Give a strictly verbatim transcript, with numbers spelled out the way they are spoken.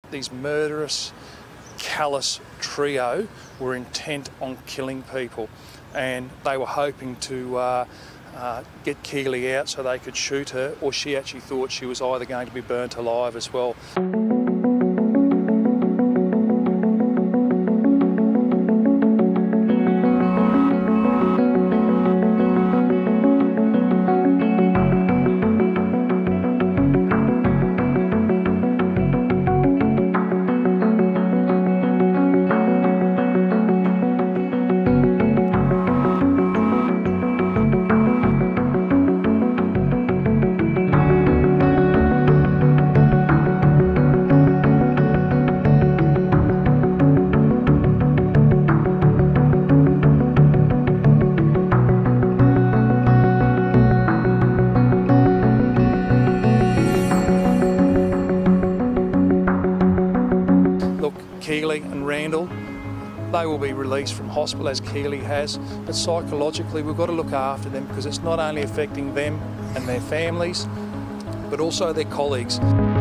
these murderous, callous trio were intent on killing people, and they were hoping to uh, uh, get Keely out so they could shoot her, or she actually thought she was either going to be burnt alive as well. Keely and Randall, they will be released from hospital as Keely has, but psychologically we've got to look after them because it's not only affecting them and their families, but also their colleagues.